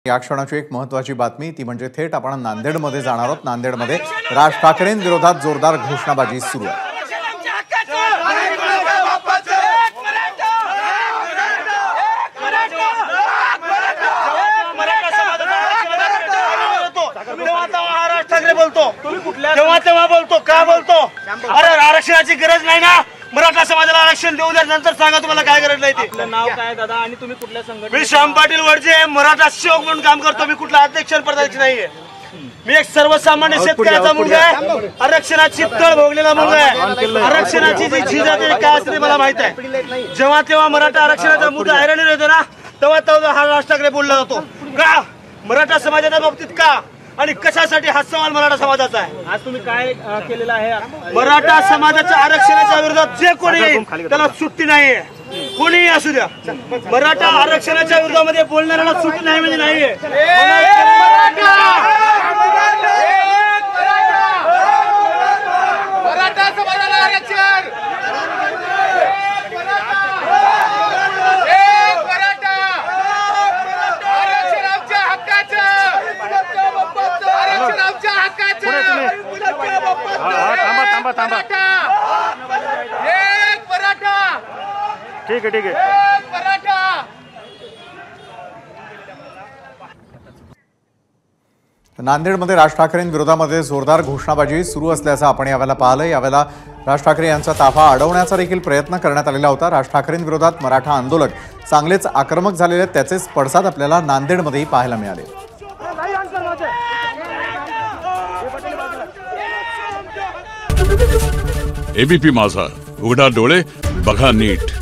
या क्षणाची एक महत्त्वाची बातमी ती म्हणजे थेट आपण नांदेडमध्ये जाणार आहोत। नांदेडमध्ये राज ठाकरेंविरोधात जोरदार घोषणाबाजी सुरू आहे। तेव्हा बोलतो का बोलतो? अरे आरक्षणाची गरज नाही ना, मराठा समाजाला आरक्षण देऊ द्या, नंतर सांगा तुम्हाला काय गरज नाही। आपलं नाव काय दादा आणि तुम्ही कुठल्या संघटनेत? मी श्याम पाटील वडजे, मराठा सेवक म्हणून काम करतो। मी कुठला अध्यक्ष पदाची नाहीये। मी एक सर्वसामान्य शेतकऱ्याचा मुलगा आहे, आरक्षणाची तळ भोगलेला मुलगा आहे। आरक्षणाची जी झीज आहे काय असते मला माहित आहे। जेव्हा तेव्हा मराठा आरक्षणाचा मुद्दा हैराणी येतो ना, तेव्हा हा राज ठाकरे बोलला जातो का मराठा समाजाच्या बाबतीत का आणि कशासाठी हा सवाल मराठा समाजाचा आहे। आज तुम्ही काय केलेलं आहे? मराठा समाजाच्या आरक्षणाच्या विरोधात जे कोणी येईल त्याला सुट्टी नाहीये, कोणीही असू द्या। मराठा आरक्षणाच्या विरोधामध्ये बोलणाऱ्याला सुट्टी नाही म्हणजे नाहीये। मराठा समाजाला आरक्षण, आरक्षण आमच्या हक्काचं, आरक्षण आमच्या हक्काचं। थांबा एक मराठा, ठीक आहे एक मराठा। नांदेडमध्ये राज ठाकरेंविरोधामध्ये जोरदार घोषणाबाजी सुरू असल्याचं आपण यावेळेला पाहिलं। यावेळेला राज ठाकरे यांचा ताफा अडवण्याचा देखील प्रयत्न करण्यात आलेला होता। राज ठाकरेंविरोधात मराठा आंदोलक चांगलेच आक्रमक झालेले, त्याचेच पडसाद आपल्याला नांदेडमध्येही पाहायला मिळाले। एबीपी माझा, उघडा डोळे बघा नीट।